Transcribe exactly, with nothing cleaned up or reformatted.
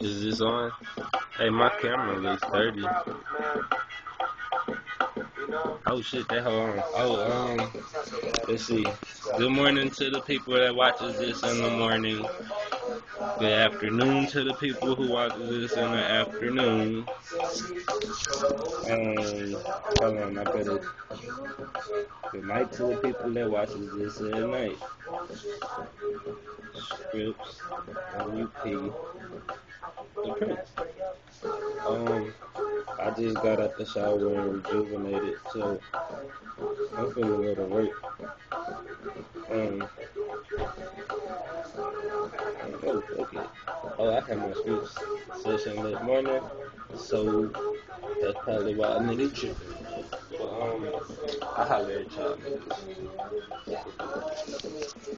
Is this on? Hey, my camera looks thirty. Oh shit, that hoe on. Oh, um, let's see. Good morning to the people that watches this in the morning. Good afternoon to the people who watches this in the afternoon. Um, hold on, I better. Good night to the people that watches this at night. Scripts, M U P, the Prince. Um, I just got out the shower and rejuvenated, so I'm finna go to work. Um, oh, okay. Oh, I had my scripts session this morning, so that's probably why a nigga tripping. But, um, I holler at y'all niggas.